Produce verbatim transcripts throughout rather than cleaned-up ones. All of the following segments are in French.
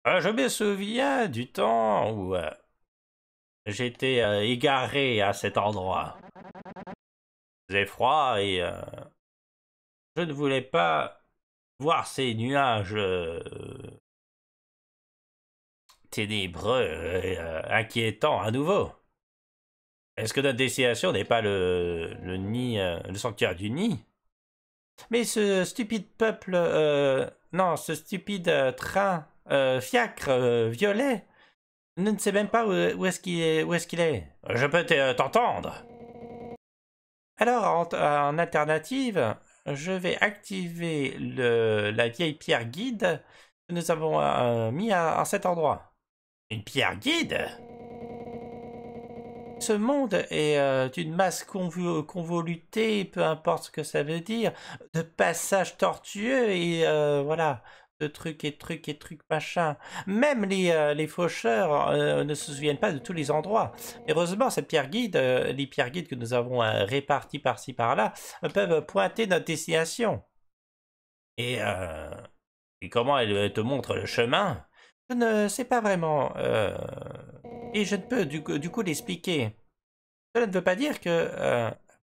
Euh, je me souviens du temps où euh, j'étais euh, égaré à cet endroit. Il faisait froid et euh, je ne voulais pas voir ces nuages euh, ténébreux et euh, inquiétants à nouveau. Est-ce que notre destination n'est pas le, le nid, euh, le sanctuaire du nid? Mais ce stupide peuple, euh, non, ce stupide euh, train, euh, fiacre, euh, violet, je ne sais même pas où, où est-ce qu'il est, où est-ce qu'il est. Je peux te- t'entendre. Alors, en, en alternative, je vais activer le, la vieille pierre guide que nous avons euh, mis à, à cet endroit. Une pierre guide? Ce monde est euh, d'une masse convo- convolutée, peu importe ce que ça veut dire, de passages tortueux et euh, voilà, de trucs et trucs et trucs machin. Même les, euh, les faucheurs euh, ne se souviennent pas de tous les endroits. Heureusement, cette pierre guide, euh, les pierres guides que nous avons euh, réparties par-ci par-là, euh, peuvent pointer notre destination. Et, euh, et comment elles te montrent le chemin? Je ne sais pas vraiment. euh, et je ne peux du coup, du coup l'expliquer. Cela ne veut pas dire que... euh,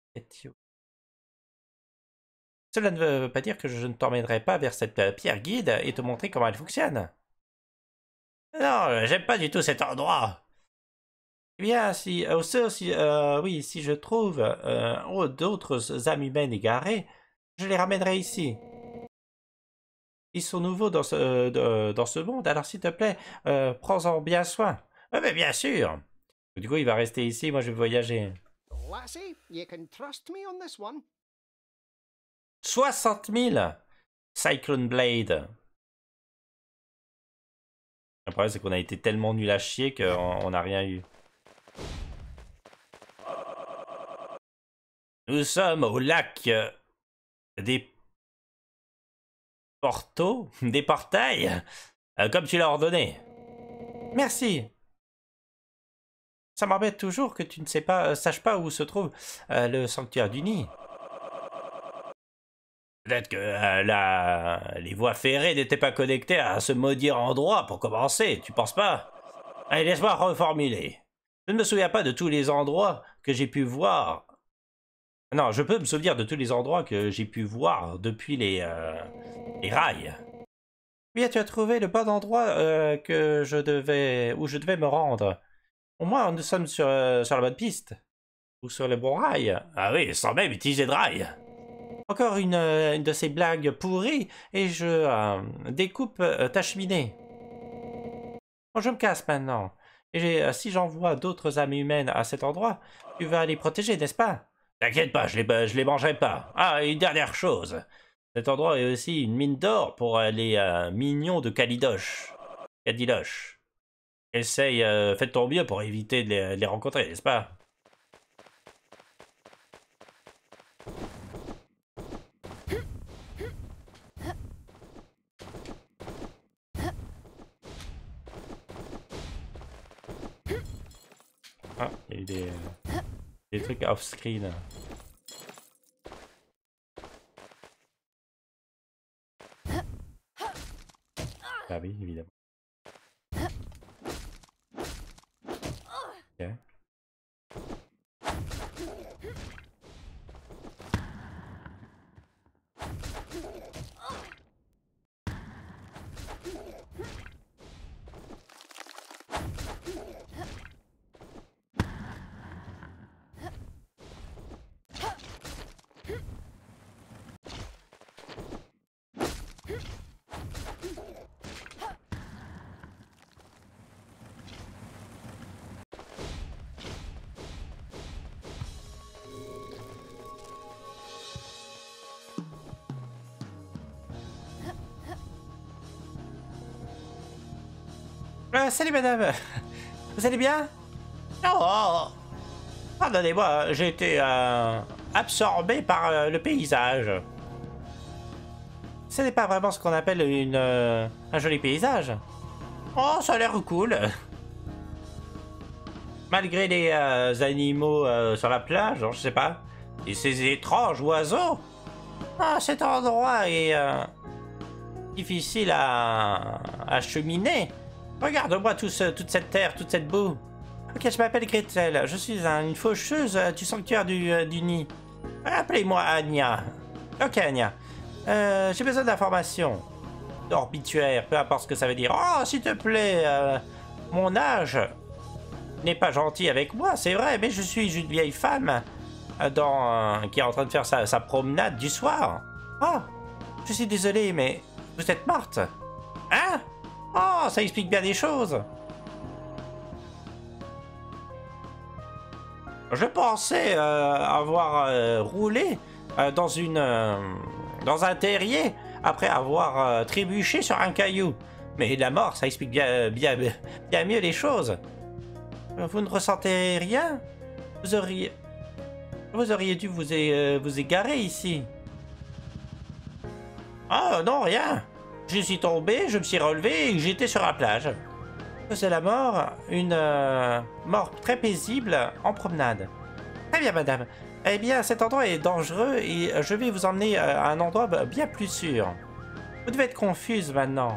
Cela ne veut pas dire que je ne t'emmènerai pas vers cette euh, pierre guide et te montrer comment elle fonctionne. Non, euh, j'aime pas du tout cet endroit. Eh bien, si... euh, sauf si... euh, oui, si je trouve euh, oh, d'autres âmes humaines égarées, je les ramènerai ici. Ils sont nouveaux dans ce, euh, dans ce monde, alors s'il te plaît, euh, prends-en bien soin. Ah, mais bien sûr. Du coup, il va rester ici, moi je vais voyager. Lassie, you can trust me on this one. soixante mille Cyclone Blade. Le problème, c'est qu'on a été tellement nul à chier qu'on n'a rien eu. Nous sommes au lac euh, des portaux, des portails, euh, comme tu l'as ordonné. Merci. Ça m'embête toujours que tu ne sais pas, euh, saches pas où se trouve euh, le sanctuaire du nid. Peut-être que euh, la... les voies ferrées n'étaient pas connectées à ce maudit endroit pour commencer, tu penses pas? Allez, laisse-moi reformuler. Je ne me souviens pas de tous les endroits que j'ai pu voir. Non, je peux me souvenir de tous les endroits que j'ai pu voir depuis les, euh, les rails. Bien, tu as trouvé le bon endroit euh, que je devais, où je devais me rendre. Au moins, nous sommes sur, euh, sur la bonne piste. Ou sur le bon rail. Ah oui, sans même utiliser de rail. Encore une, euh, une de ces blagues pourries, et je euh, découpe euh, ta cheminée. Bon, je me casse maintenant. Et euh, si j'envoie d'autres âmes humaines à cet endroit, tu vas les protéger, n'est-ce pas? T'inquiète pas, je les, je les mangerai pas. Ah, une dernière chose. Cet endroit est aussi une mine d'or pour euh, les euh, mignons de Calidoche. Cadiloche. Essaye, euh, fais de ton mieux pour éviter de les, de les rencontrer, n'est-ce pas? Ah, il y a eu des, euh, des trucs off-screen. Ah oui, évidemment. Ok. Euh, salut madame, vous allez bien? Oh, pardonnez-moi, j'ai été euh, absorbé par euh, le paysage. Ce n'est pas vraiment ce qu'on appelle une, euh, un joli paysage. Oh, ça a l'air cool. Malgré les euh, animaux euh, sur la plage, je sais pas. Et ces étranges oiseaux. Ah, cet endroit est... Euh, difficile à, à cheminer. Regarde-moi tout ce, toute cette terre, toute cette boue. Ok, je m'appelle Gretel, je suis un- une faucheuse du sanctuaire du, euh, du nid. Appelez-moi Anya. Ok, Anya. Euh, J'ai besoin d'informations. D'orbituaire, peu importe ce que ça veut dire. Oh, s'il te plaît, euh, mon âge n'est pas gentil avec moi, c'est vrai, mais je suis une vieille femme euh, dans, euh, qui est en train de faire sa, sa promenade du soir. Oh, je suis désolé, mais vous êtes morte. Hein? Oh, ça explique bien des choses. Je pensais euh, avoir euh, roulé euh, dans une euh, dans un terrier après avoir euh, trébuché sur un caillou. Mais la mort, ça explique bien bien bien mieux les choses. Vous ne ressentez rien? Vous auriez vous auriez dû vous é- euh, vous égarer ici. Ah non, rien. Je suis tombé, je me suis relevé et j'étais sur la plage. C'est la mort, une euh, mort très paisible en promenade. Très bien, madame. Eh bien, cet endroit est dangereux et je vais vous emmener à un endroit bien plus sûr. Vous devez être confuse maintenant.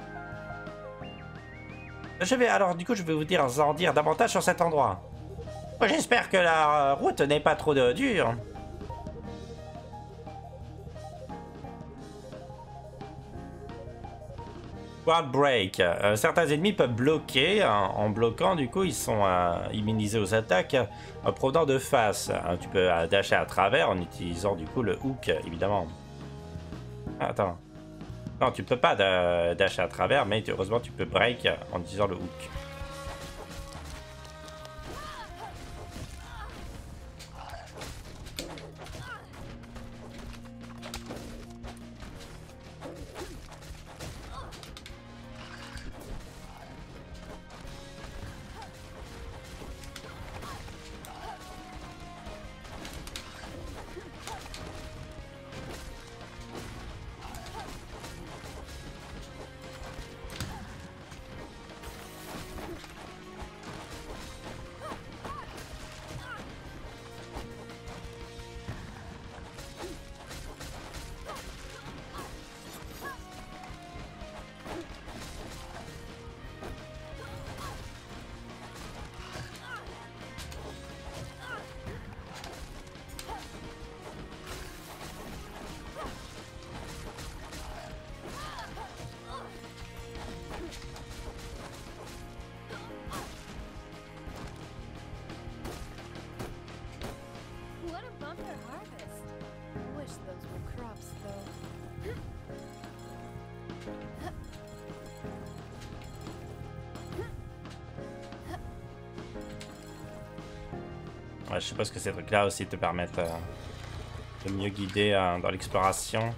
Je vais alors, du coup, je vais vous dire, en dire davantage sur cet endroit. J'espère que la route n'est pas trop de- dure. World Break. Euh, certains ennemis peuvent bloquer. En, en bloquant, du coup, ils sont euh, immunisés aux attaques euh, provenant de face. Euh, tu peux euh, dasher à travers en utilisant, du coup, le hook, évidemment. Ah, attends. Non, tu peux pas da- dasher à travers, mais heureusement, tu peux break en utilisant le hook. What a bumper harvest. Wish those were crops, though. Ouais, je sais pas ce que ces trucs-là aussi te permettent euh, de mieux guider euh, dans l'exploration.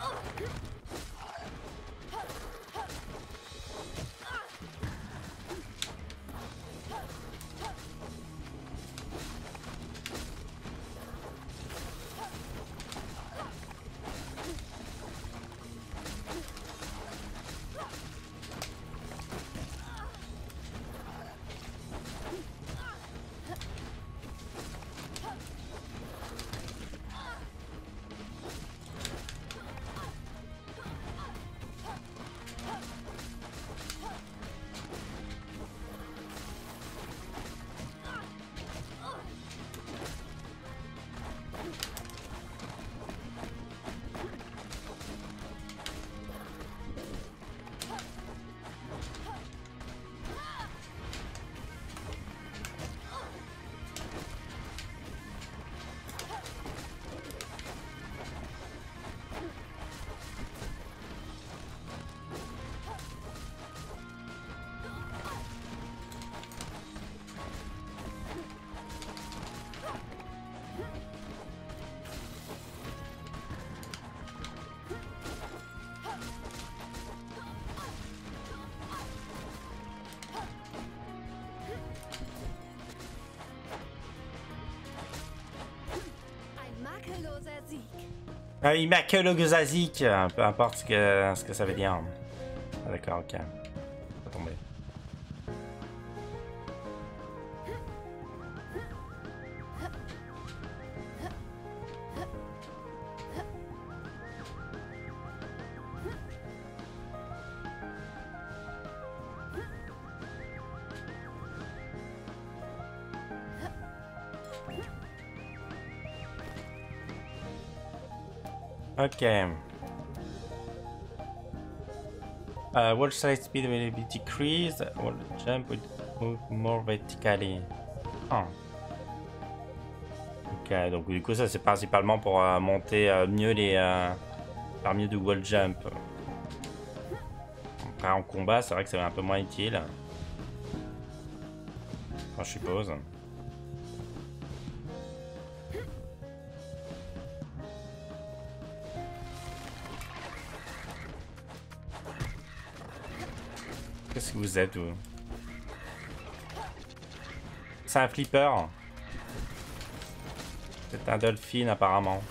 Ah, il m'a que le Gzazik, peu importe ce que, ce que ça veut dire. Ah, d'accord, ok. Pas tomber. Ok. Uh, wall slide speed will be decreased. Wall jump will move more vertically. Oh. Ok, donc du coup ça c'est principalement pour euh, monter euh, mieux les... Euh, faire mieux du wall jump. Après en combat c'est vrai que c'est un peu moins utile. Enfin, je suppose. Qu'est-ce que vous êtes, vous? C'est un flipper. C'est un dolphin, apparemment.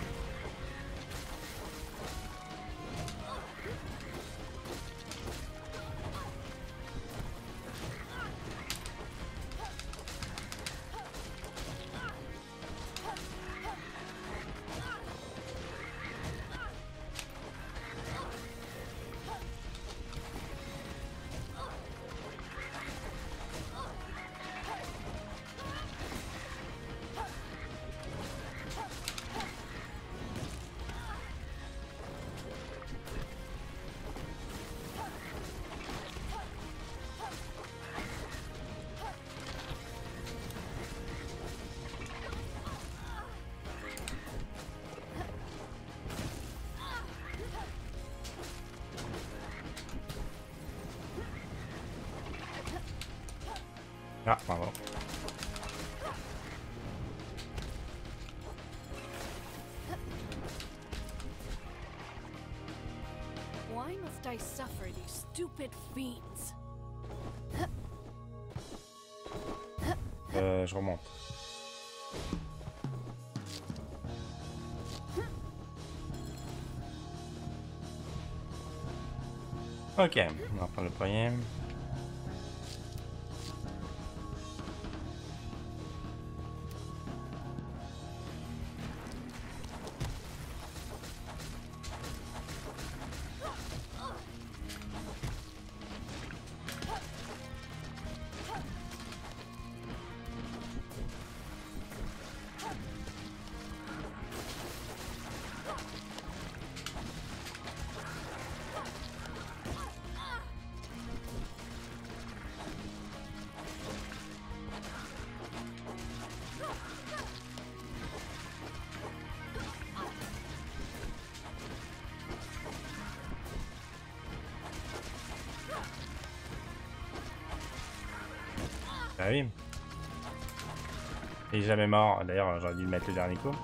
Ah, bravo. Why must I suffer these stupid fiends? Euh, je remonte. Ok, on va prendre le premier. Ah oui. Il est jamais mort. D'ailleurs, j'aurais dû le mettre le dernier coup.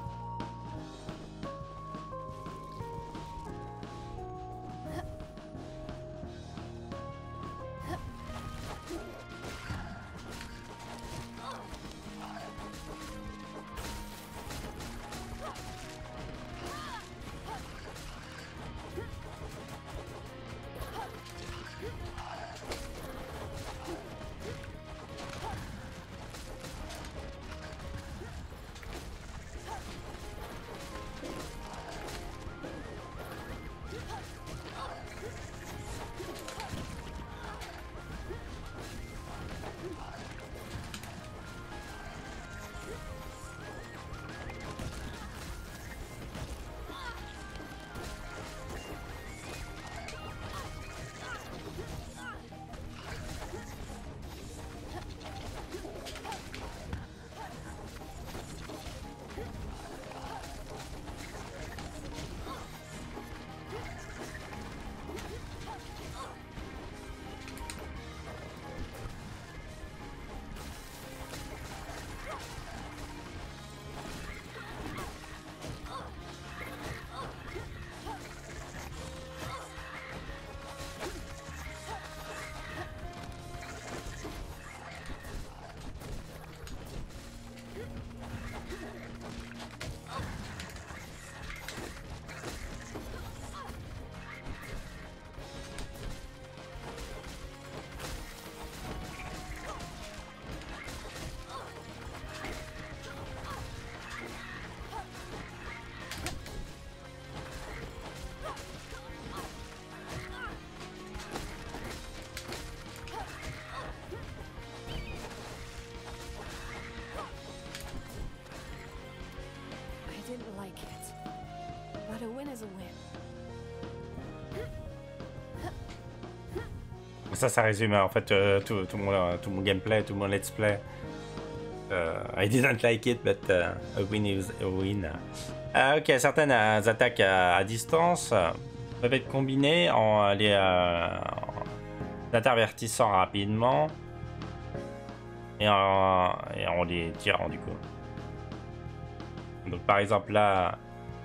ça, ça résume en fait euh, tout, tout, mon, euh, tout mon gameplay, tout mon let's play. Uh, I didn't like it, but uh, a win is a win. Uh, ok, certaines uh, attaques à, à distance uh, peuvent être combinées en uh, les uh, en intervertissant rapidement et en, et en les tirant du coup. Donc par exemple là,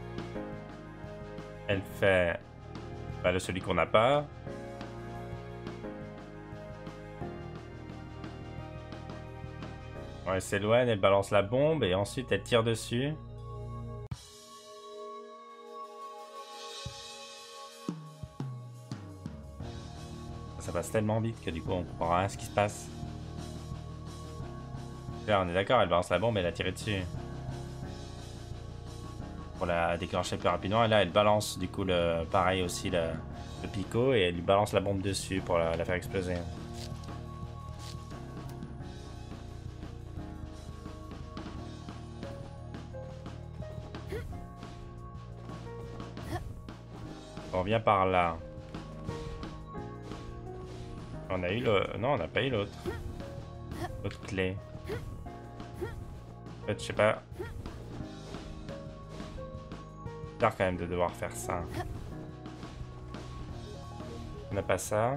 elle fait bah, le celui qu'on n'a pas. Elle s'éloigne, elle balance la bombe et ensuite elle tire dessus. Ça passe tellement vite que du coup on comprend rien à ce qui se passe. Là on est d'accord, elle balance la bombe et elle a tiré dessus. Pour la déclencher plus rapidement. Et là elle balance du coup le pareil aussi le, le picot et elle lui balance la bombe dessus pour la, la faire exploser. On revient par là. On a eu le... Non, on n'a pas eu l'autre. L'autre clé. En fait, je sais pas. C'est bizarre quand même de devoir faire ça. On n'a pas ça.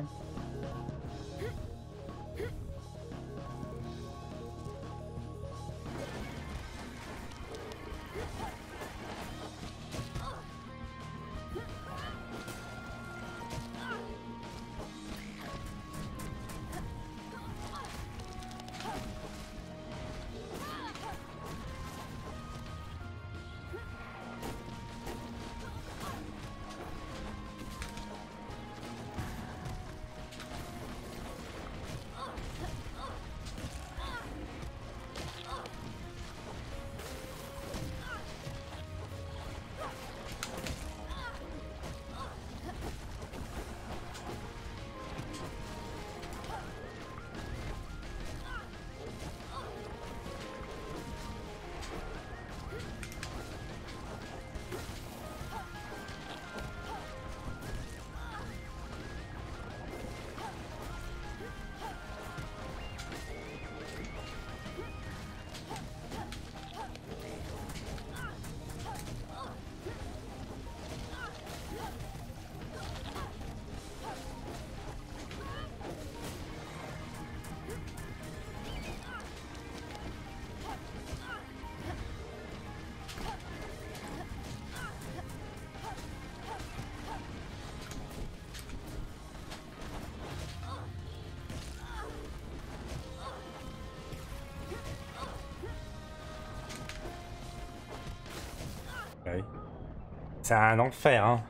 Oui. C'est un enfer, hein.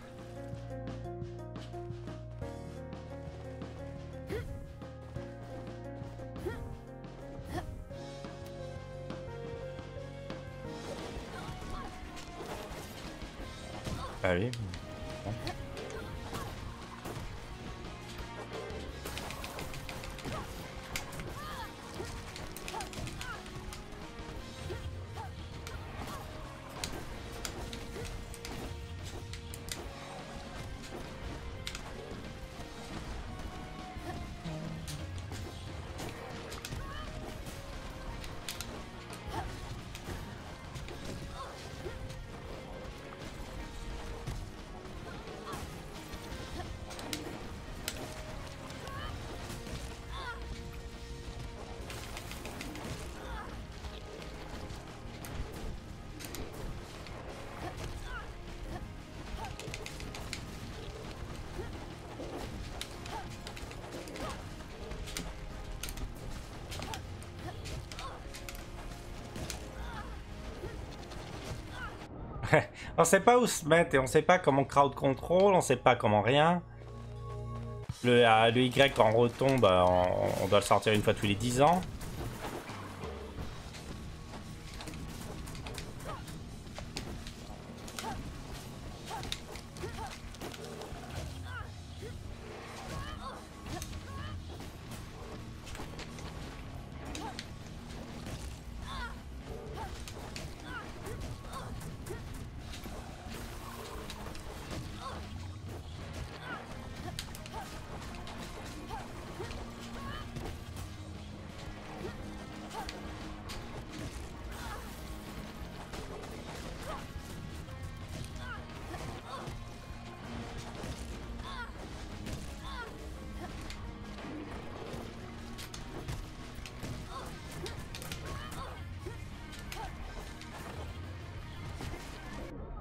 Ah oui. Bon. On sait pas où se mettre et on sait pas comment crowd control, on sait pas comment rien. Le, euh, le Y quand on retombe, euh, on, on doit le sortir une fois tous les dix ans.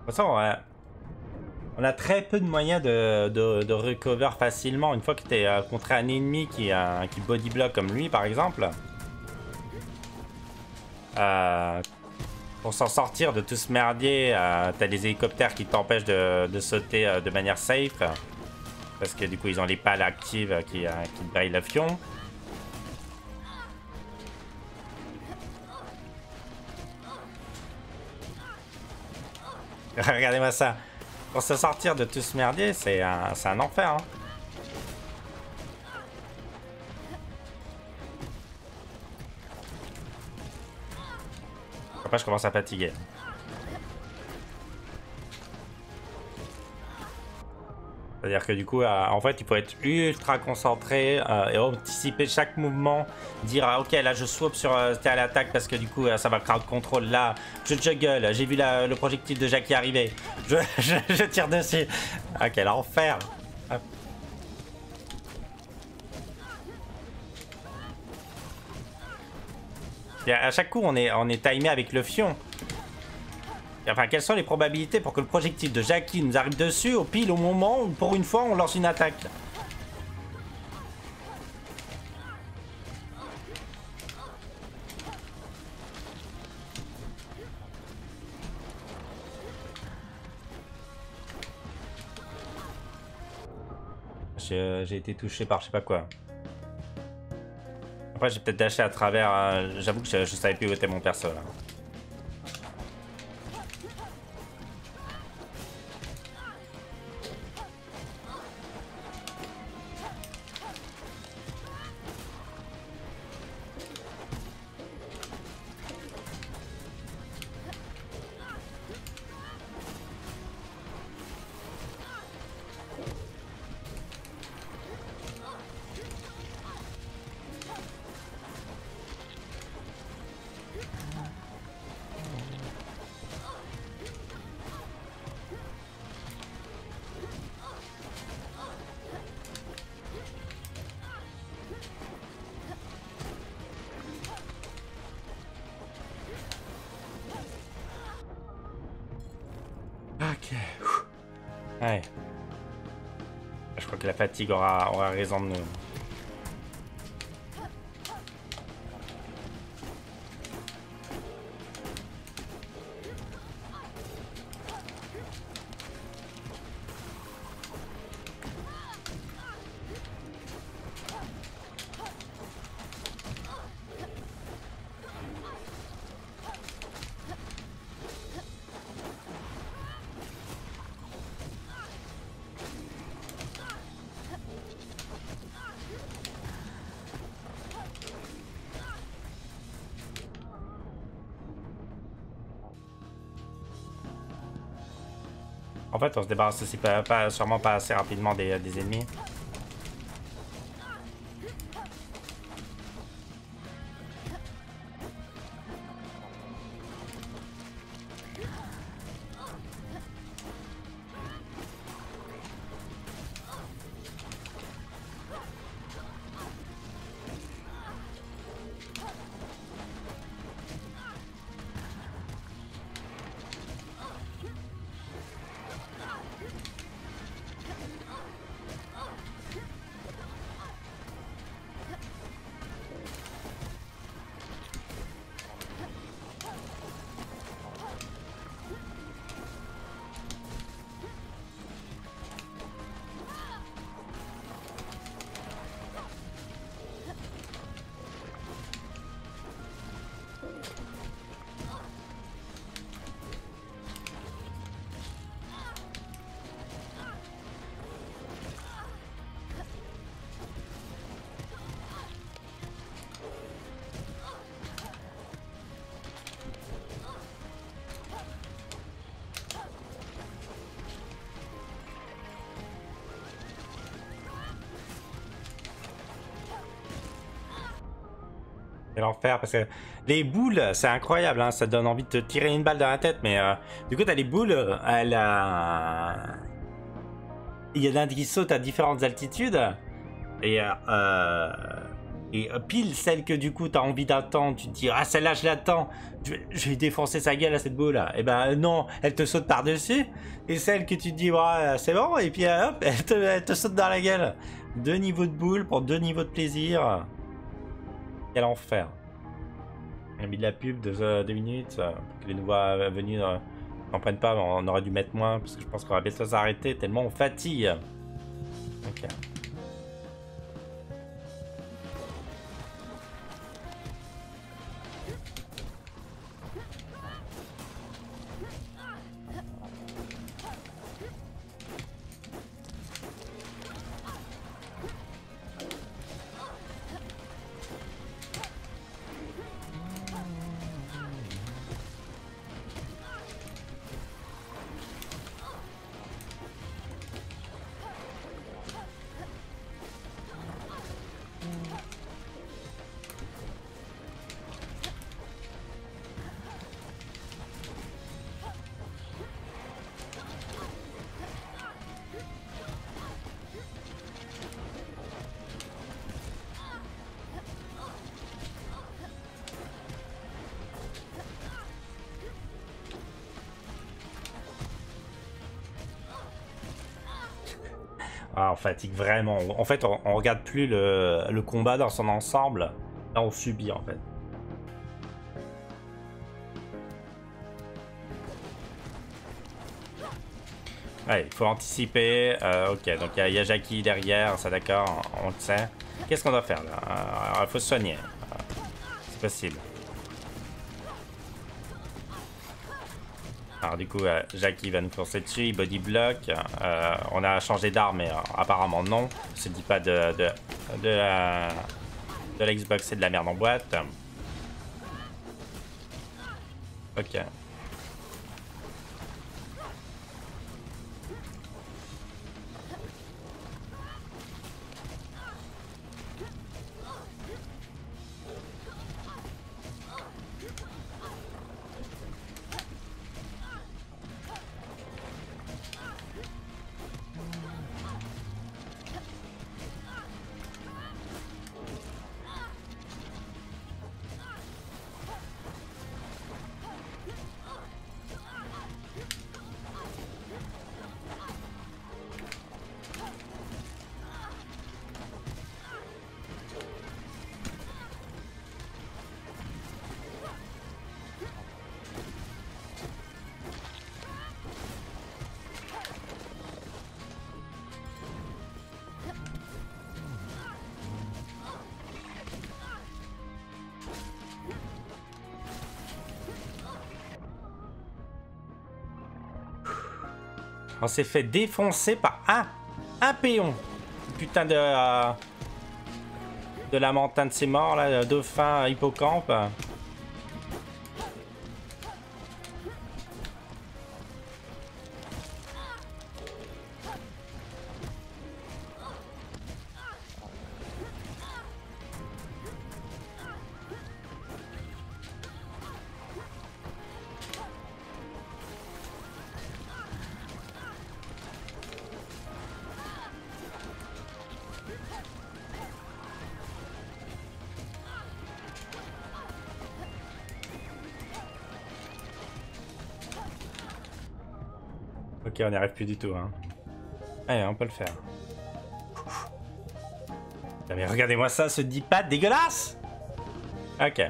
façon, ouais. On a très peu de moyens de, de, de recover facilement une fois que tu es euh, contre un ennemi qui, euh, qui body block comme lui par exemple. Euh, pour s'en sortir de tout ce merdier, euh, t'as des hélicoptères qui t'empêchent de, de sauter euh, de manière safe. Parce que du coup ils ont les pales actives qui, euh, qui brillent le fion. Regardez-moi ça. Pour se sortir de tout ce merdier, c'est un, un enfer. Hein. Après, je commence à fatiguer. C'est-à-dire que du coup, euh, en fait, il faut être ultra concentré euh, et anticiper chaque mouvement. Dire, ah, ok, là, je swap sur euh, à l'attaque parce que du coup, euh, ça va crowd control. Là, je juggle. J'ai vu la, le projectile de Jackie arriver. Je, je, je tire dessus. Ah, quel enfer. Ah. Et à chaque coup, on est, on est timé avec le fion. Enfin, quelles sont les probabilités pour que le projectile de Jackie nous arrive dessus au pile au moment où, pour une fois, on lance une attaque? J'ai été touché par je sais pas quoi. Après, j'ai peut-être dashé à travers... Euh, J'avoue que je, je savais plus où était mon perso, là. Ok. Ouais. Je crois que la fatigue aura, aura raison de nous. En fait, on se débarrasse aussi pas, pas, sûrement pas assez rapidement des, des ennemis. C'est l'enfer parce que les boules, c'est incroyable, hein, ça donne envie de te tirer une balle dans la tête, mais euh, du coup, t'as les boules, elle a... Il y en a qui sautent à différentes altitudes, et euh, Et euh, pile celle que du coup t'as envie d'attendre, tu te dis ah celle-là je l'attends, je, vais- je vais défoncer sa gueule à cette boule là. Et ben non, elle te saute par-dessus. Et celle que tu te dis ouais c'est bon, et puis euh, hop, elle te, elle te saute dans la gueule. Deux niveaux de boule pour deux niveaux de plaisir. Quel enfer. On a mis de la pub de euh, deux minutes, euh, pour que les nouveaux euh, venus euh, n'en prennent pas, mais on aurait dû mettre moins, parce que je pense qu'on va bientôt s'arrêter tellement on fatigue. Ok. Ah, on fatigue vraiment. En fait, on, on regarde plus le, le combat dans son ensemble. Là, on subit en fait. Ouais, il faut anticiper. Euh, ok, donc il y, y a Jackie derrière, ça d'accord, on, on le sait. Qu'est-ce qu'on doit faire là? Il faut se soigner. Euh, C'est possible. Alors du coup, euh, Jackie va nous foncer dessus, il body block. Euh, on a changé d'arme, mais euh, apparemment non. On se dit pas de, de, de la, de la Xbox, c'est de la merde en boîte. Ok. On s'est fait défoncer par un, un péon. Putain de... Euh, de la montagne de ses morts, là, dauphin, hippocampe. Ok, on n'y arrive plus du tout. Hein. Allez, on peut le faire. Putain, mais regardez-moi ça, ce dix pattes dégueulasse. Ok.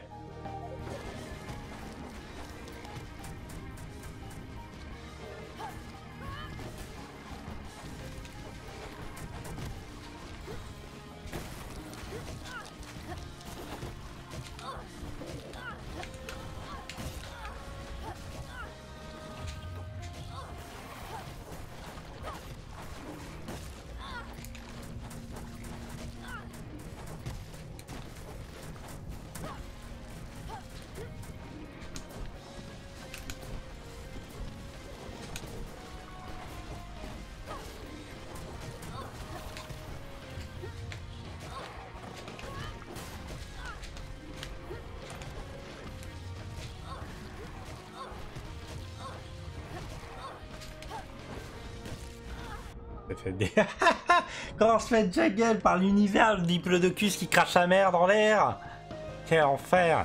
Ça fait des... Quand on se fait juggle par l'univers, le diplodocus qui crache sa mère dans l'air. Quel enfer.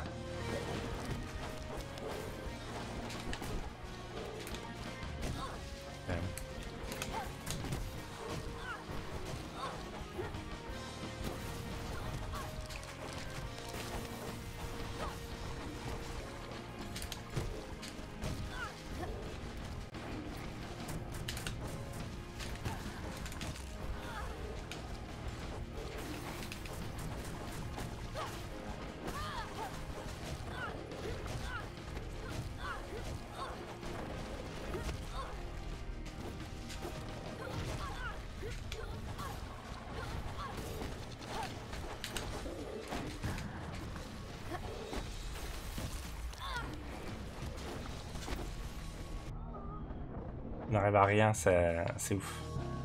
On n'arrive à rien, c'est c'est ouf.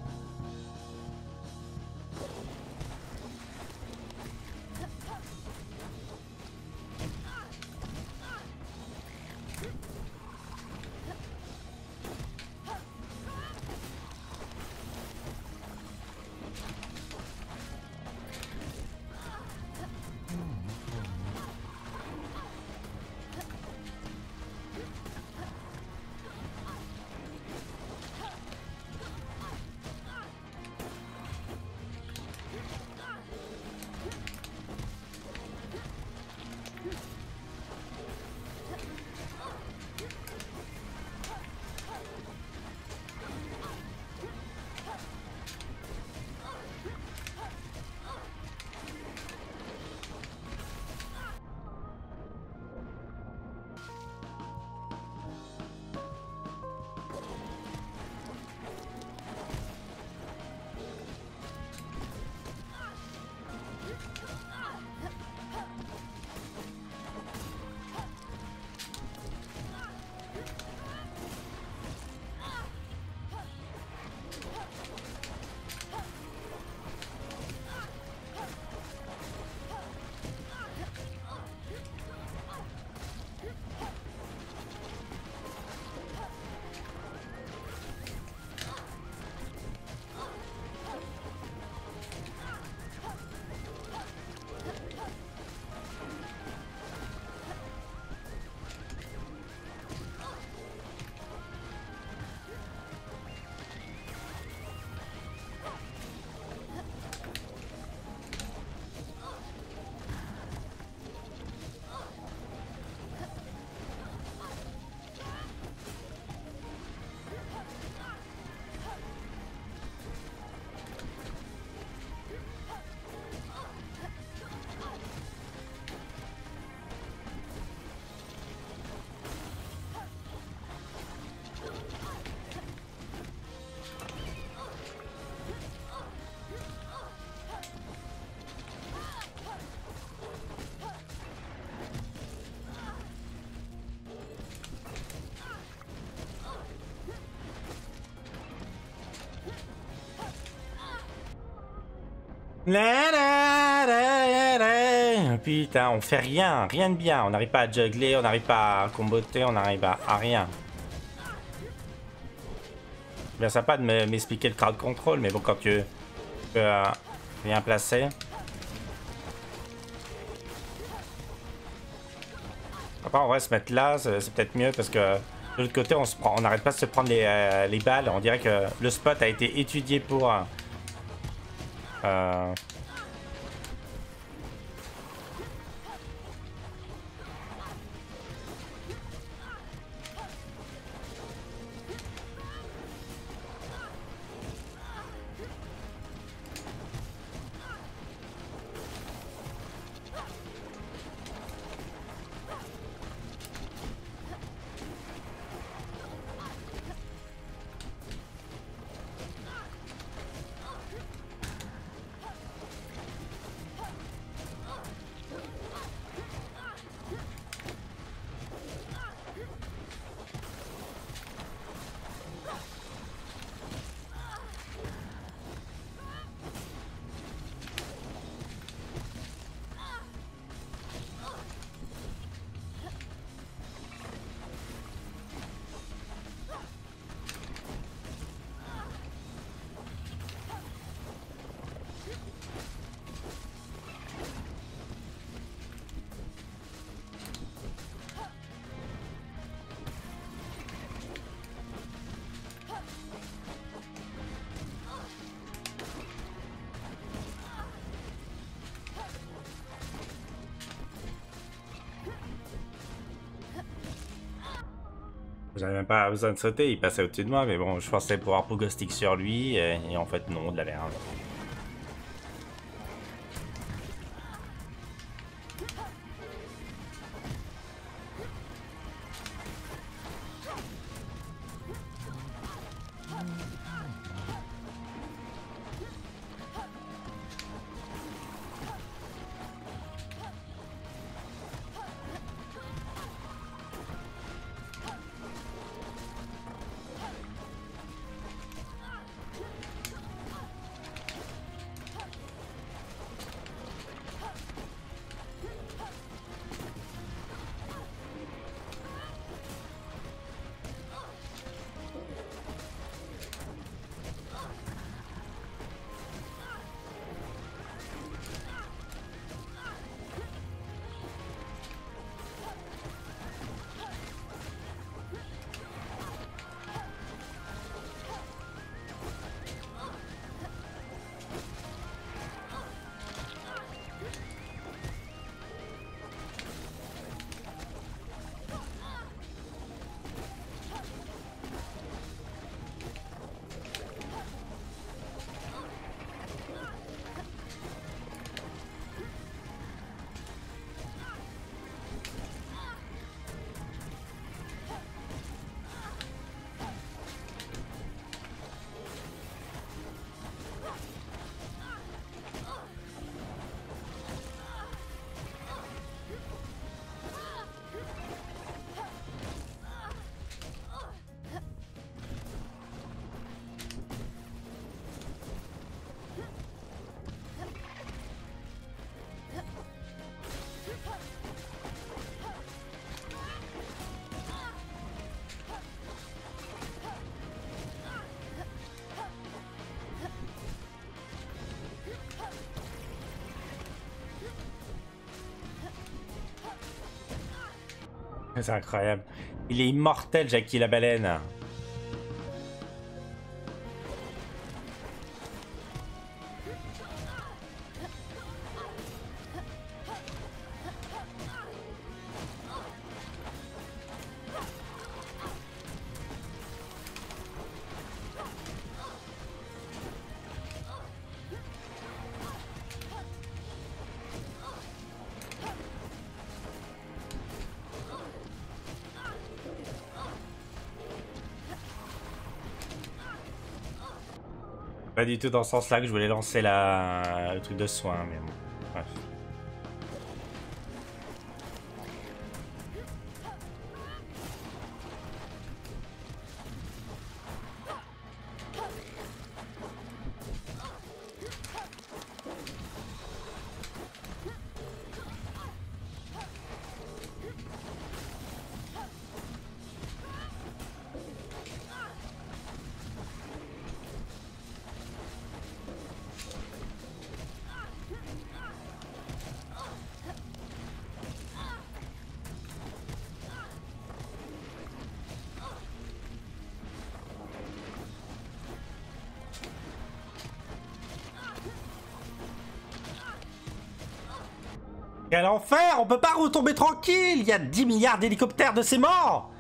La, la, la, la. Putain, on fait rien, rien de bien. On n'arrive pas à juggler, on n'arrive pas à comboter, on n'arrive à, à rien. Bien sympa de m'expliquer le crowd control, mais bon, quand tu peux euh, rien placer. Après, on va se mettre là, c'est peut-être mieux parce que de l'autre côté, on se prend, on n'arrête pas de se prendre les, euh, les balles. On dirait que le spot a été étudié pour. Euh, Euh... J'avais même pas besoin de sauter, il passait au-dessus de moi, mais bon, je pensais pouvoir pogo stick sur lui, et, et en fait non, de la merde. C'est incroyable. Il est immortel, Jackie la baleine. Pas du tout dans ce sens-là que je voulais lancer la... le truc de soin, mais bon. Bref. Quel enfer! On peut pas retomber tranquille! Il y a dix milliards d'hélicoptères de ces morts!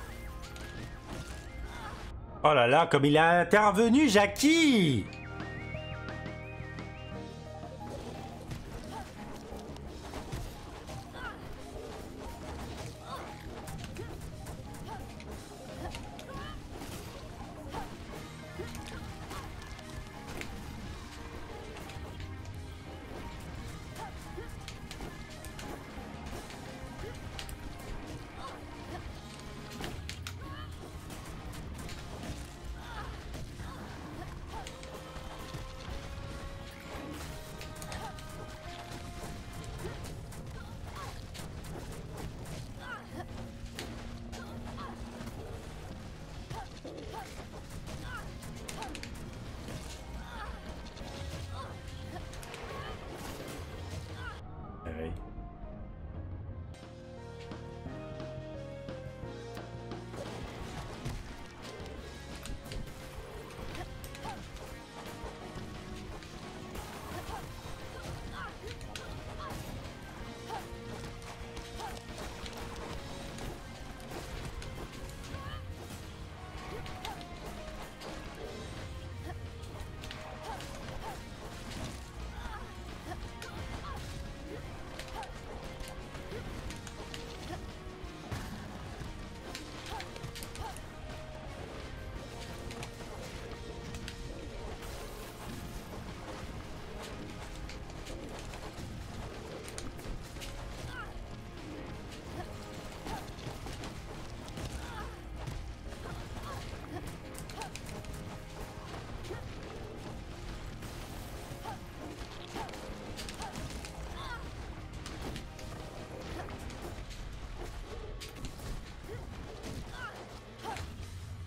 Oh là là, comme il a intervenu, Jackie!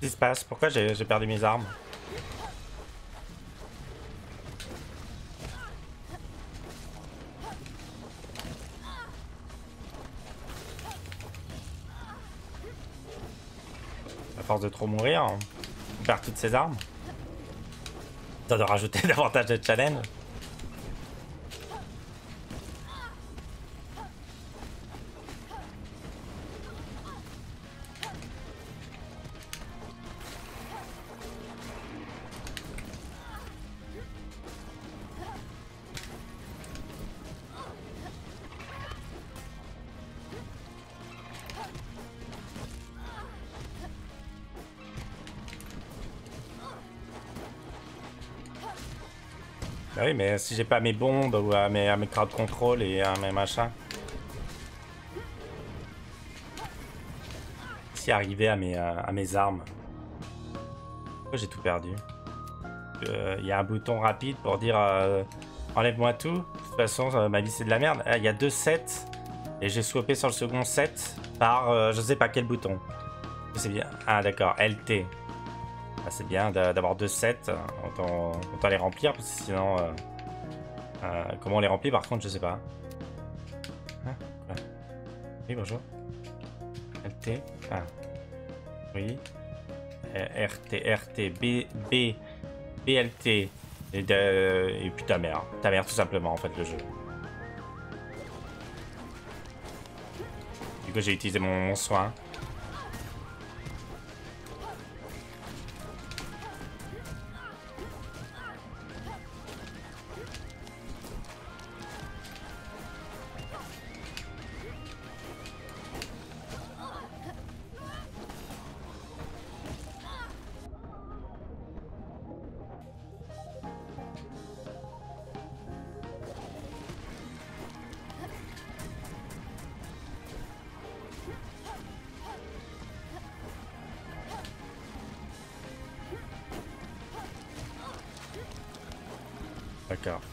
Qu'est-ce qui se passe? Pourquoi j'ai perdu mes armes? À force de trop mourir, on perd toutes ses armes. Ça doit rajouter davantage de challenge. Bah oui, mais si j'ai pas mes bombes ou à mes, à mes crowd control et à mes machins. Si arriver à mes, à mes armes. Pourquoi j'ai tout perdu? Il euh, y a un bouton rapide pour dire euh, enlève-moi tout. De toute façon, euh, ma vie c'est de la merde. Il y a deux sets et j'ai swappé sur le second set par euh, je sais pas quel bouton. C'est bien. Ah d'accord, L T. Ah, c'est bien d'avoir deux sets, autant, autant les remplir, parce que sinon... Euh, euh, comment on les remplit par contre, je sais pas. Hein, voilà. Oui, bonjour. L T. Ah. Oui. R T, R T, B, B, B L T. Et, de, et puis ta mère. Ta mère, tout simplement, en fait, le jeu. Du coup, j'ai utilisé mon, mon soin. D'accord.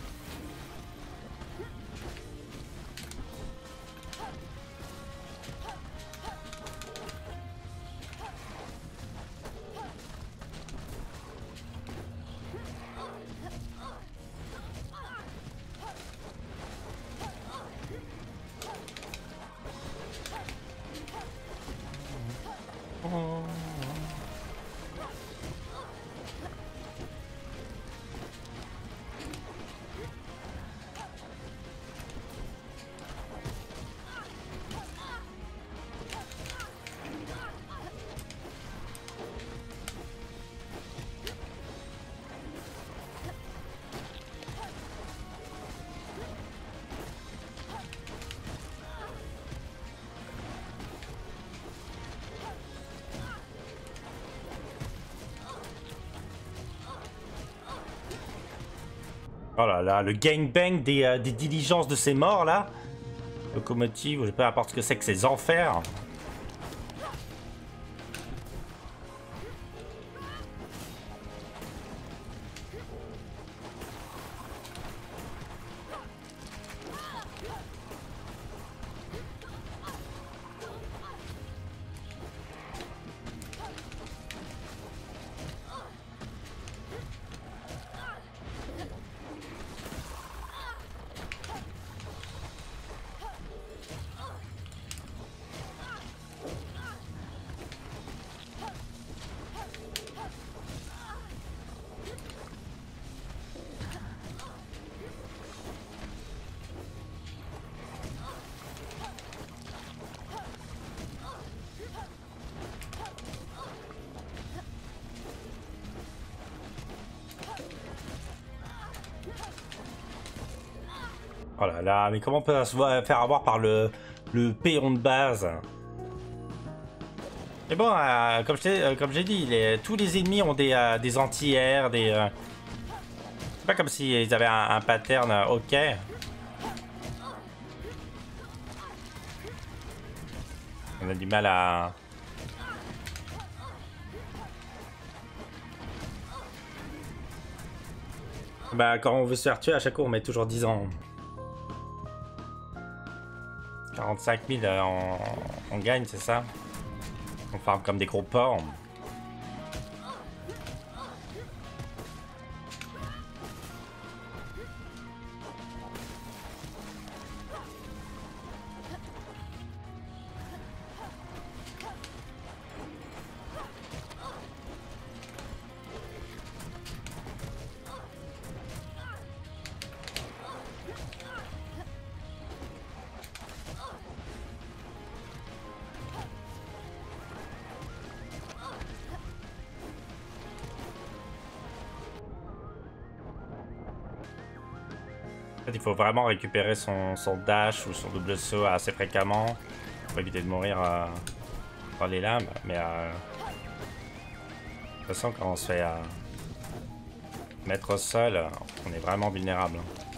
Oh là là, le gangbang des, euh, des diligences de ces morts là. Locomotive, ou je sais pas importe ce que c'est que ces enfers. Oh là là, mais comment on peut se faire avoir par le, le péon de base? Mais bon, euh, comme j'ai dit, les, tous les ennemis ont des, euh, des anti-air, des... Euh... C'est pas comme s'ils avaient un, un pattern euh, ok. On a du mal à... Bah quand on veut se faire tuer, à chaque fois on met toujours dix ans. quarante-cinq mille euh, on, on gagne, c'est ça? On farme comme des gros porcs. fait, il faut vraiment récupérer son, son dash ou son double saut assez fréquemment pour éviter de mourir euh, dans les lames. Mais euh, de toute façon, quand on se fait euh, mettre au sol, on est vraiment vulnérable.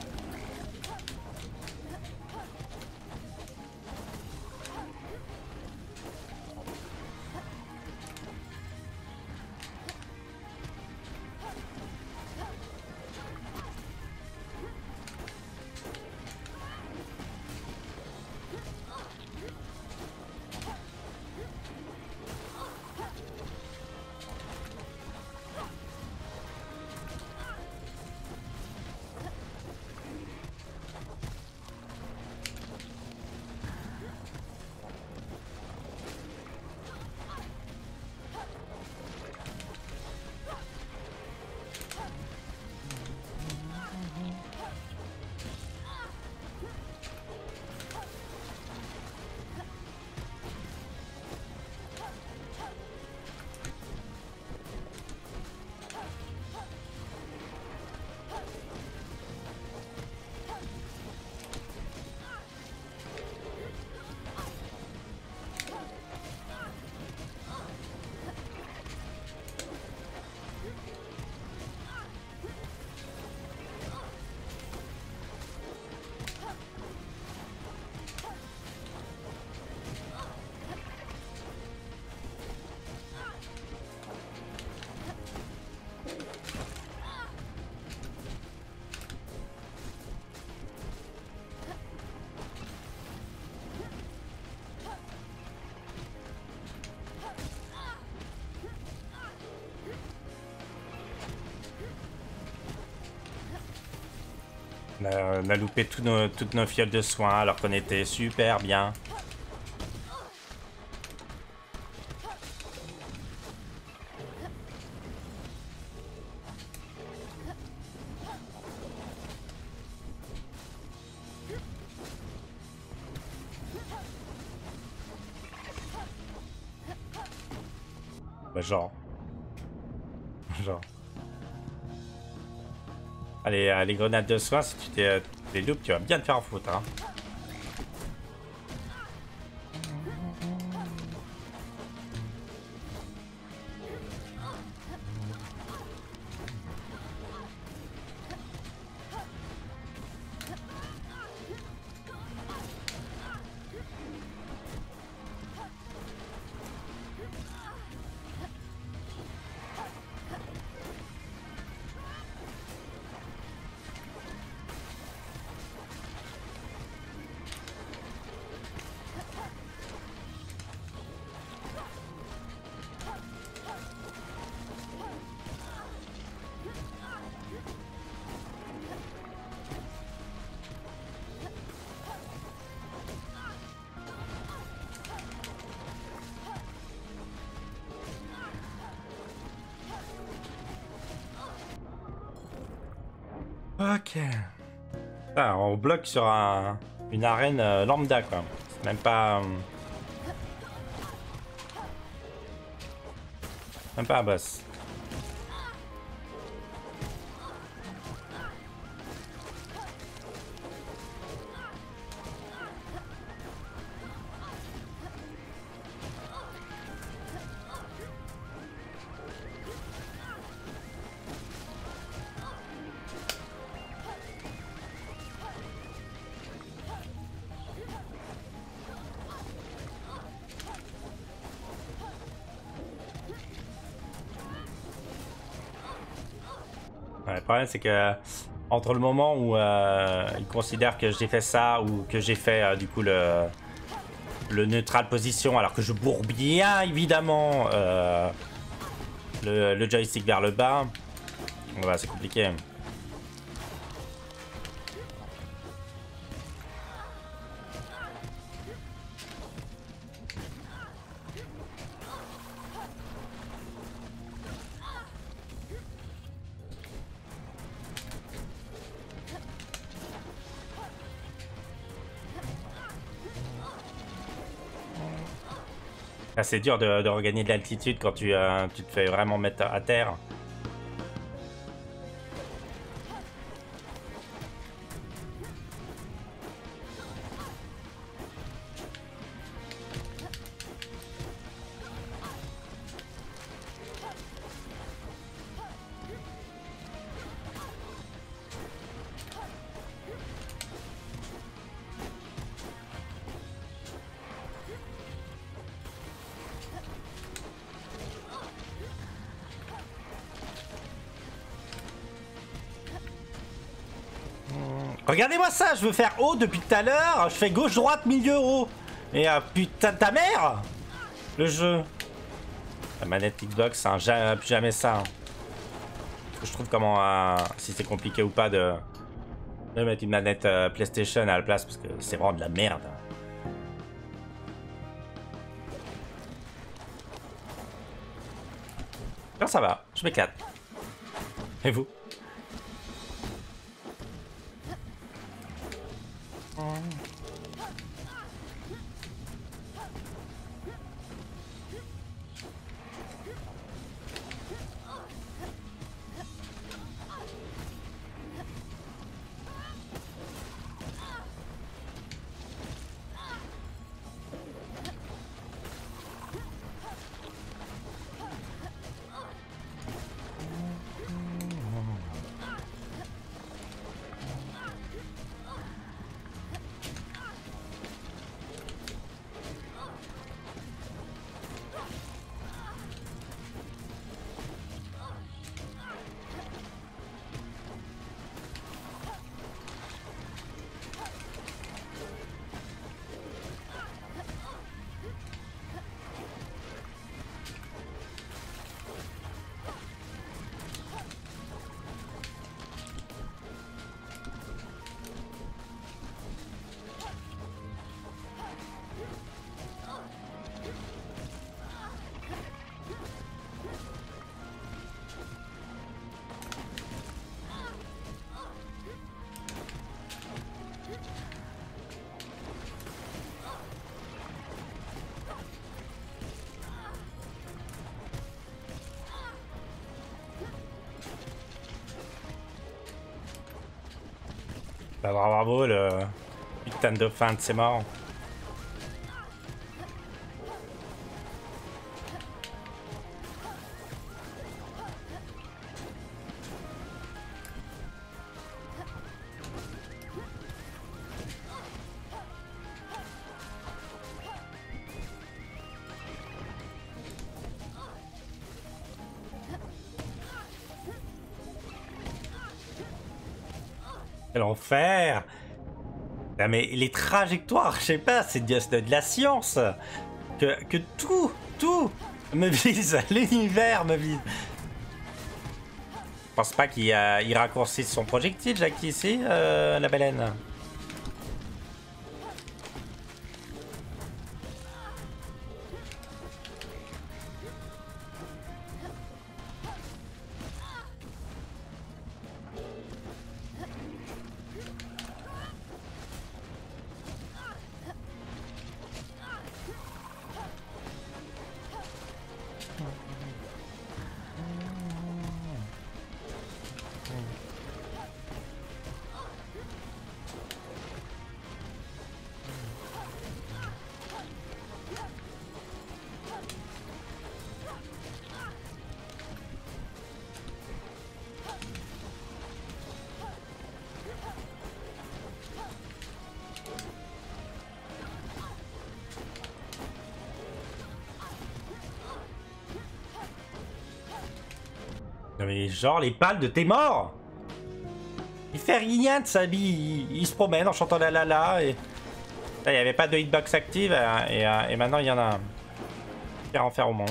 On a, on a loupé tous nos, toutes nos fioles de soins alors qu'on était super bien. Bah genre. Genre. Allez, euh, les grenades de soin, si tu t'es, euh, les loupes, tu vas bien te faire en foutre, hein. Ok. Ah, on bloque sur un, une arène euh, lambda, quoi. C'est même pas... euh, même pas un boss. Ouais, le problème, c'est que entre le moment où euh, ils considèrent que j'ai fait ça ou que j'ai fait euh, du coup le, le neutral position alors que je bourre bien évidemment euh, le, le joystick vers le bas, ouais, c'est compliqué. Ah, c'est dur de, de regagner de l'altitude quand tu, euh, tu te fais vraiment mettre à terre. Regardez-moi ça, je veux faire haut depuis tout à l'heure. Je fais gauche, droite, milieu, haut. Et euh, putain de ta mère. Le jeu. La manette Xbox, c'est un jamais, plus jamais ça. Hein. Je trouve comment, euh, si c'est compliqué ou pas de, de mettre une manette euh, PlayStation à la place, parce que c'est vraiment de la merde. Là, ça va, je m'éclate. Et vous? Bah, bravo, le putain de fin de c'est mort. Quel enfer! Ah, mais les trajectoires, je sais pas, c'est de, de, de la science. Que, que tout, tout me vise, l'univers me vise. Je pense pas qu'il il raccourcisse son projectile, Jack, ici, euh, la baleine. Mais genre les pales de tes morts. Il fait rien de sa vie, il, il se promène en chantant la la la et là il n'y avait pas de hitbox active et, et, et maintenant il y en a un. Faire en faire au monde.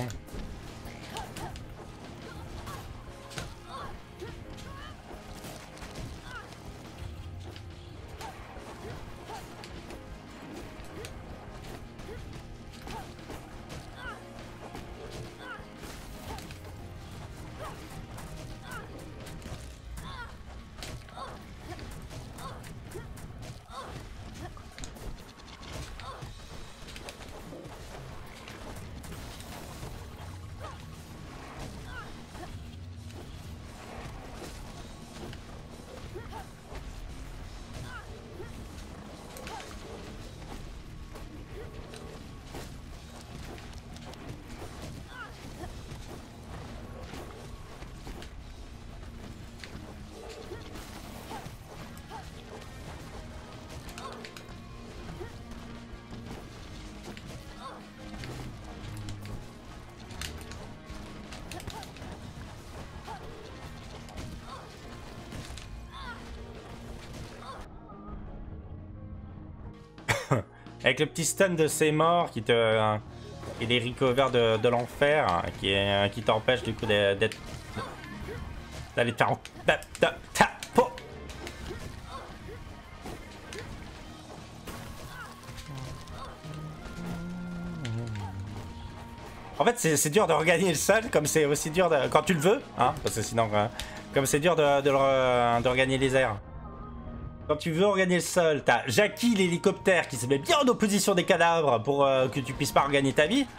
Avec le petit stun de ses morts qui te... Euh, et les recovers de, de l'enfer hein, qui, est, qui t'empêche du coup d'être... D'aller te faire en... En fait, c'est dur de regagner le sol, comme c'est aussi dur de... Quand tu le veux, hein, parce que sinon... Euh, comme c'est dur de, de, de, de regagner les airs. Quand tu veux regagner le sol, t'as Jackie l'hélicoptère qui se met bien en opposition des cadavres pour euh, que tu puisses pas regagner ta vie.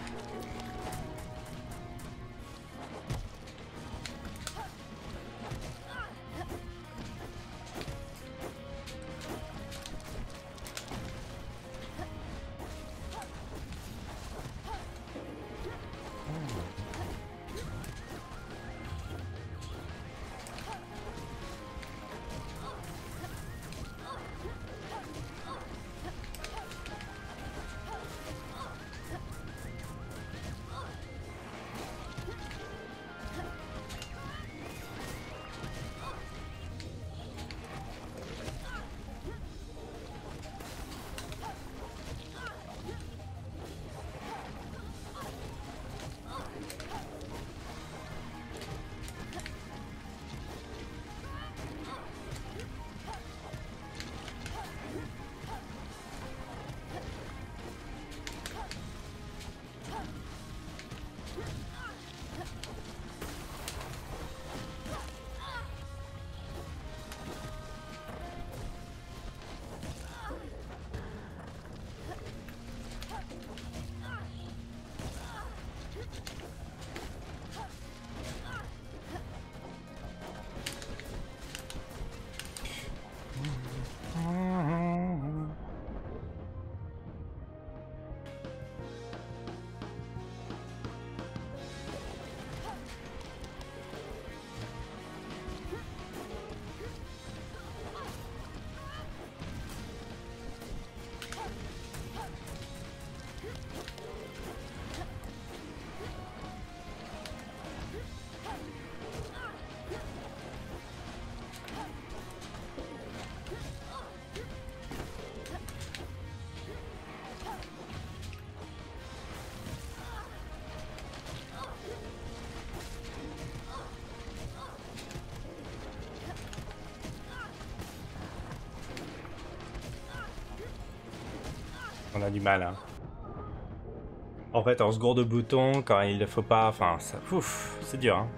On a du mal, hein. En fait, en seconde de bouton, quand il ne faut pas... Enfin, ça... Ouf, c'est dur, hein.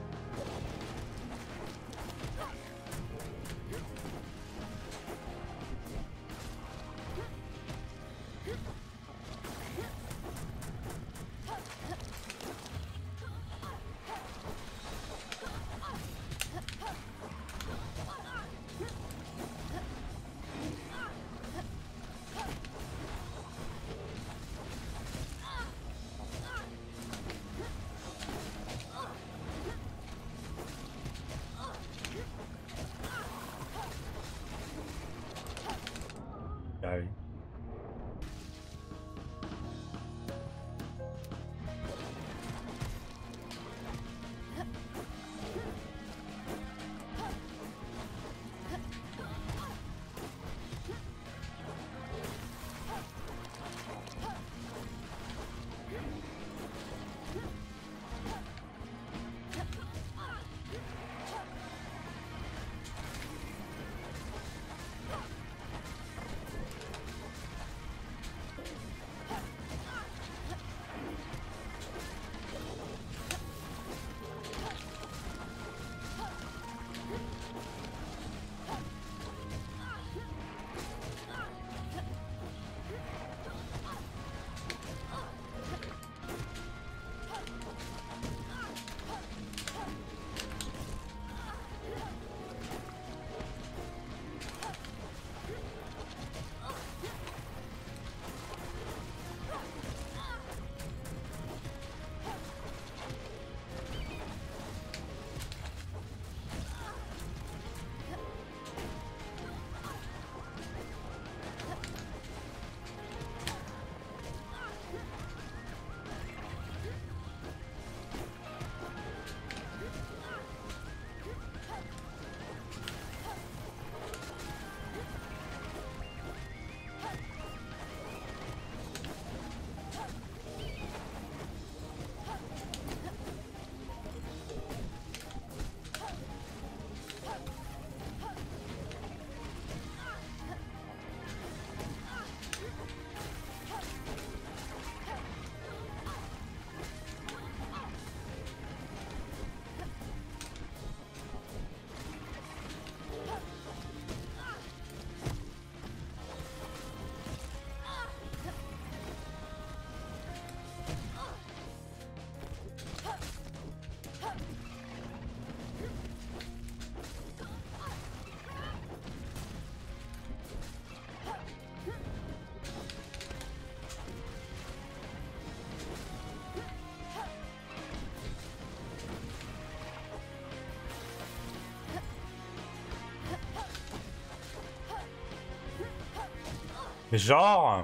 Mais genre...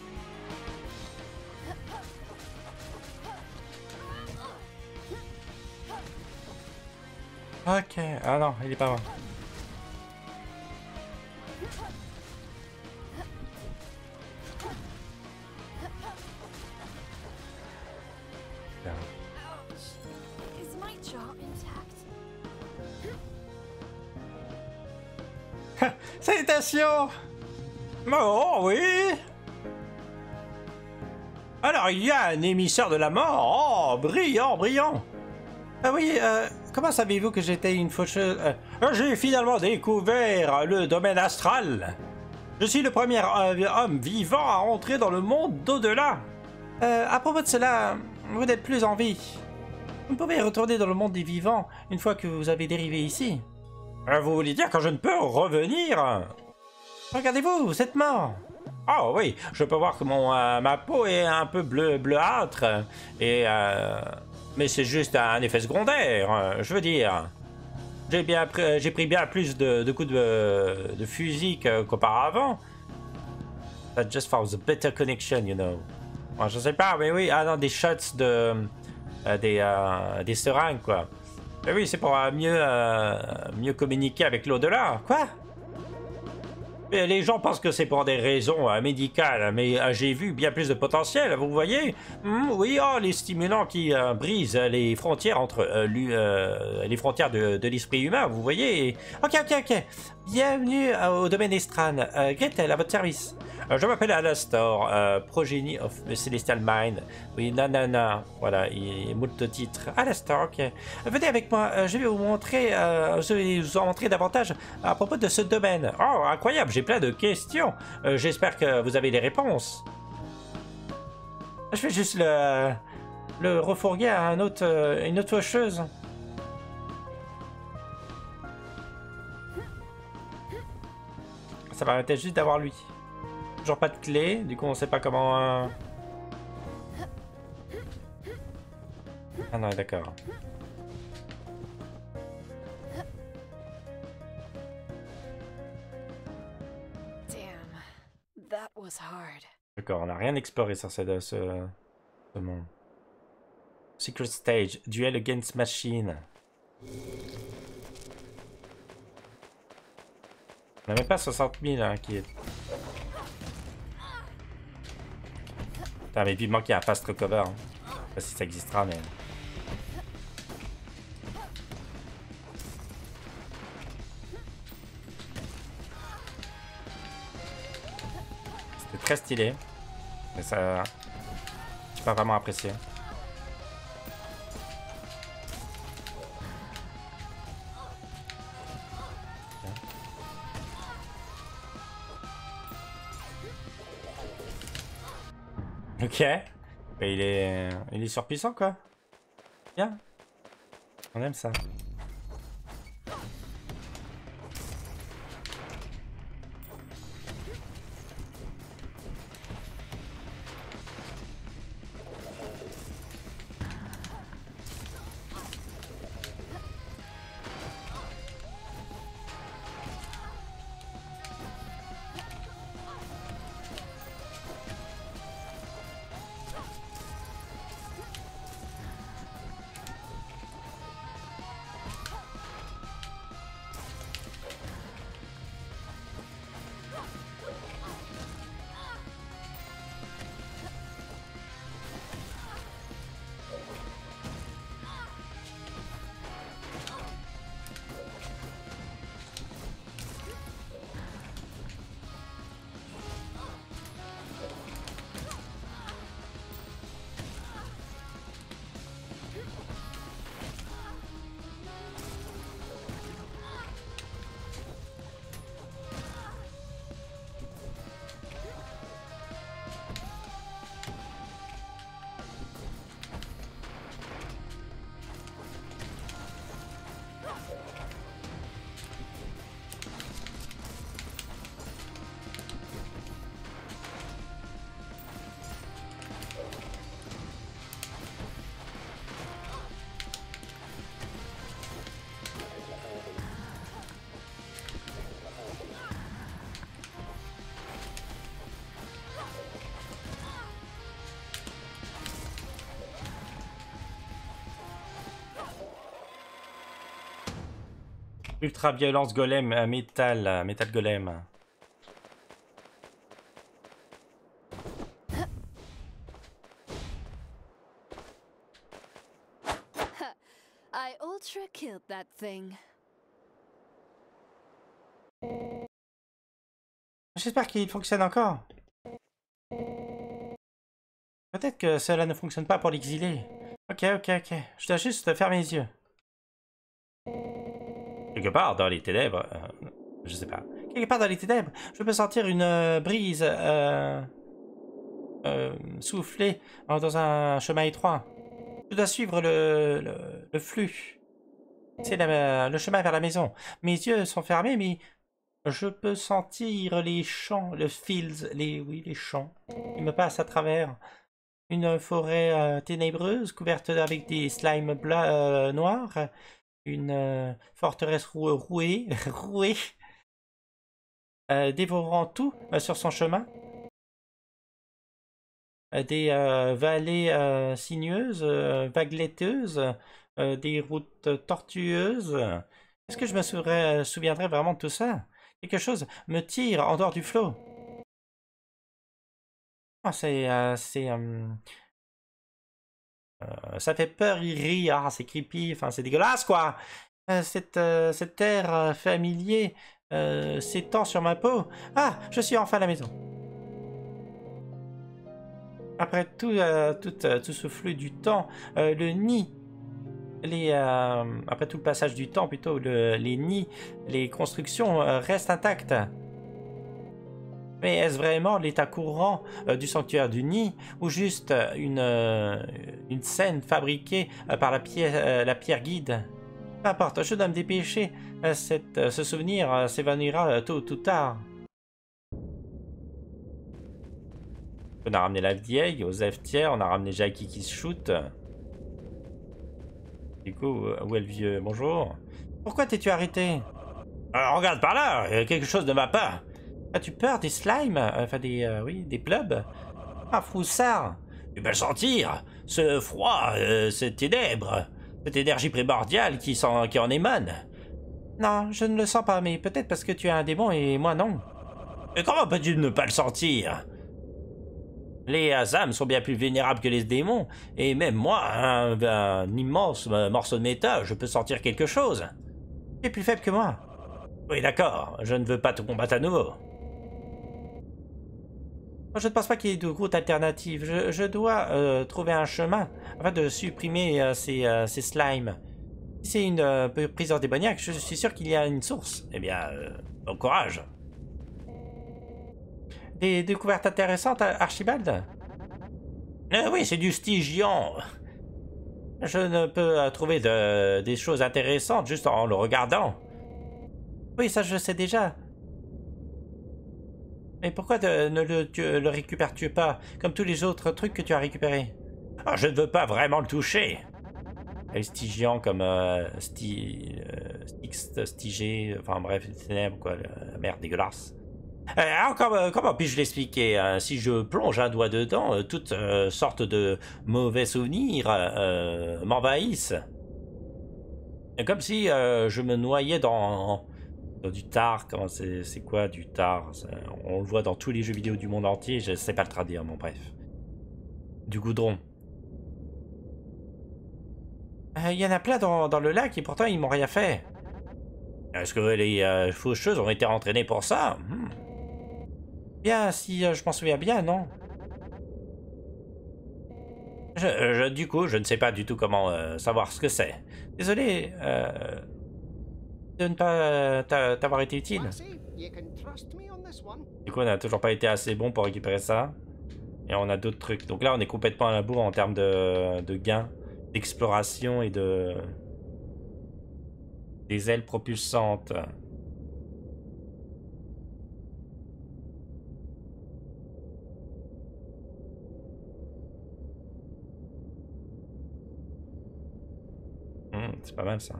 Ok, ah non, il est pas loin. Is my jaw intact? Salutations! Oh oui! Alors il y a un émissaire de la mort. Oh, brillant, brillant! Ah oui, euh, comment savez-vous que j'étais une faucheuse? euh, J'ai finalement découvert le domaine astral. Je suis le premier euh, homme vivant à entrer dans le monde d'au-delà. Euh, à propos de cela, vous n'êtes plus en vie. Vous pouvez retourner dans le monde des vivants une fois que vous avez dérivé ici. Euh, vous voulez dire que je ne peux revenir? Regardez-vous, vous êtes mort. Oh oui, je peux voir que mon, euh, ma peau est un peu bleu, bleuâtre. Et... Euh, mais c'est juste un effet secondaire, euh, je veux dire. J'ai bien pris, j'ai pris bien plus de, de coups de, de fusil qu'auparavant. That just for the better connection, you know. Bon, je sais pas, mais oui, ah non, des shots de... Euh, des, euh, des seringues, quoi. Mais oui, c'est pour euh, mieux, euh, mieux communiquer avec l'au-delà. Quoi? Et les gens pensent que c'est pour des raisons euh, médicales, mais euh, j'ai vu bien plus de potentiel, vous voyez? Mmh, oui, oh, les stimulants qui euh, brisent les frontières entre euh, euh, les frontières de, de l'esprit humain, vous voyez? Ok, ok, ok. Bienvenue euh, au domaine Estran. Euh, Gretel, à votre service. Euh, je m'appelle Alastor, euh, progeny of the Celestial Mind. Oui, nanana. Voilà, il est moult titres. Alastor, ok. Venez avec moi, euh, je vais vous montrer, euh, je vais vous en montrer davantage à propos de ce domaine. Oh, incroyable, j'ai plein de questions. Euh, J'espère que vous avez des réponses. Je vais juste le, le refourguer à un autre, euh, une autre faucheuse. Ça va arrêter juste d'avoir lui. Toujours pas de clé, du coup on sait pas comment... Euh... Ah non, d'accord. Damn, that was hard. D'accord, on n'a rien exploré sur ce, ce, ce monde. Secret Stage, Duel Against Machine. On n'a même pas soixante mille hein, qui est... Putain, mais vivement qu'il y a un fast recover. Hein. Je sais pas si ça existera, mais... C'était très stylé. Mais ça... J'ai pas vraiment apprécié. Ok. Et il est... Il est surpuissant, quoi. Bien. On aime ça. Ultra violence golem, euh, métal, euh, métal golem. I ultra killed that thing. J'espère qu'il fonctionne encore. Peut-être que cela ne fonctionne pas pour l'exiler. Ok, ok, ok. Je dois juste fermer les yeux. Quelque part dans les ténèbres, euh, je sais pas. Quelque part dans les ténèbres, je peux sentir une euh, brise euh, euh, souffler euh, dans un chemin étroit. Je dois suivre le, le, le flux. C'est le chemin vers la maison. Mes yeux sont fermés, mais je peux sentir les champs, le fields, les oui, les champs qui me passent à travers. Une forêt euh, ténébreuse couverte avec des slimes blancs euh, noirs. Une euh, forteresse rou rouée, rouée, euh, dévorant tout euh, sur son chemin. Euh, des euh, vallées euh, sinueuses, euh, vagueletteuses, euh, des routes tortueuses. Est-ce que je me souviendrai, souviendrai vraiment de tout ça? Quelque chose me tire en dehors du flot. Ah, c'est... Euh, c'est... Euh, euh, ça fait peur, il rit. Ah, c'est creepy. Enfin, c'est dégueulasse, quoi. Euh, cette, euh, cet air euh, familier euh, s'étend sur ma peau. Ah, je suis enfin à la maison. Après tout, euh, tout, euh, tout ce flux du temps, euh, le nid, les, euh, après tout le passage du temps, plutôt, le, les nids, les constructions euh, restent intactes. Mais est-ce vraiment l'état courant euh, du sanctuaire du nid ou juste euh, une, euh, une scène fabriquée euh, par la pierre, euh, la pierre guide? Peu importe, je dois me dépêcher. Euh, cette, euh, ce souvenir euh, s'évanouira euh, tôt ou tout tard. On a ramené la vieille, aux tiers, on a ramené Jackie qui se shoot. Du coup, où est le vieux? Bonjour. Pourquoi t'es-tu arrêté? Alors, regarde par là, quelque chose ne va pas. As-tu peur des slimes? Enfin, des, euh, oui, des blobs? Ah, froussard. Tu peux le sentir. Ce froid, euh, ces ténèbres, cette énergie primordiale qui, sent, qui en émane. Non, je ne le sens pas, mais peut-être parce que tu es un démon et moi non. Et comment peux-tu ne pas le sentir? Les âmes sont bien plus vénérables que les démons, et même moi, un, un immense morceau de métal, je peux sentir quelque chose. Tu es plus faible que moi. Oui, d'accord, je ne veux pas te combattre à nouveau. Je ne pense pas qu'il y ait de route alternative. Je, je dois euh, trouver un chemin afin de supprimer euh, ces, euh, ces slimes. Si c'est une euh, prison démoniaque, je suis sûr qu'il y a une source. Eh bien, euh, bon courage. Des découvertes intéressantes, Archibald? euh, Oui, c'est du stygian. Je ne peux euh, trouver de, des choses intéressantes juste en le regardant. Oui, ça je sais déjà. Mais pourquoi de, ne le, tu, le récupères-tu pas, comme tous les autres trucs que tu as récupérés? Oh, je ne veux pas vraiment le toucher. Les stygians comme euh, sti, euh, Styx, Stygé, enfin bref, les ténèbres, quoi, la merde dégueulasse. Euh, alors, comment, comment puis-je l'expliquer? euh, Si je plonge un doigt dedans, euh, toutes euh, sortes de mauvais souvenirs euh, m'envahissent. Comme si euh, je me noyais dans, dans du tar. Comment c'est, c'est quoi du tar? On le voit dans tous les jeux vidéo du monde entier, je sais pas le traduire, bon bref. Du goudron. Il euh, y en a plein dans, dans le lac et pourtant ils m'ont rien fait. Est-ce que les euh, faucheuses ont été entraînées pour ça? hmm. Bien, si euh, je m'en souviens bien, non? je, je, Du coup, je ne sais pas du tout comment euh, savoir ce que c'est. Désolé euh, de ne pas euh, t'avoir été utile. Du coup, on n'a toujours pas été assez bon pour récupérer ça. Et on a d'autres trucs. Donc là, on est complètement à la bourre en termes de, de gains, d'exploration et de... des ailes propulsantes. Mmh, c'est pas mal ça.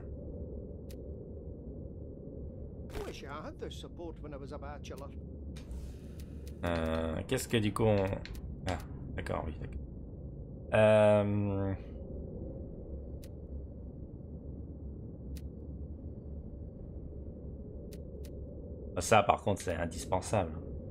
Euh, Qu'est-ce que du coup on... Ah, d'accord, oui, d'accord. Euh... Ça, par contre, c'est indispensable.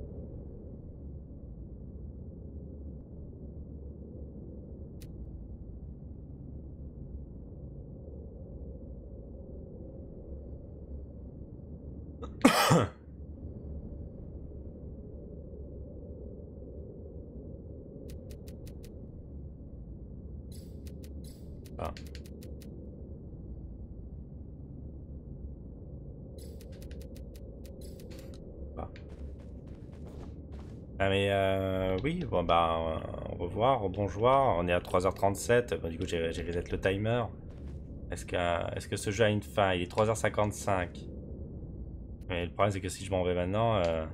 Ah. Ah. Ah mais euh, oui, bon bah euh, au revoir, au bonjour, on est à trois heures trente-sept, bon, du coup j'ai reset le timer. Est-ce que, est-ce que ce jeu a une fin? Il est trois heures cinquante-cinq. Mais le problème c'est que si je m'en vais maintenant... Euh...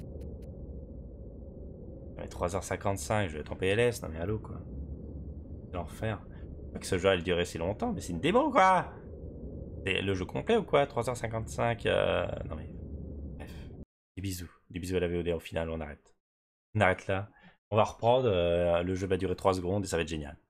trois heures cinquante-cinq, je vais être en P L S, non mais allô quoi. C'est l'enfer. Pas que ce jeu allait durer si longtemps, mais c'est une démo quoi. C'est le jeu complet ou quoi? trois heures cinquante-cinq, euh... non mais... Bref. Des bisous. Des bisous à la V O D, au final on arrête. On arrête là. On va reprendre, euh, le jeu va durer trois secondes et ça va être génial.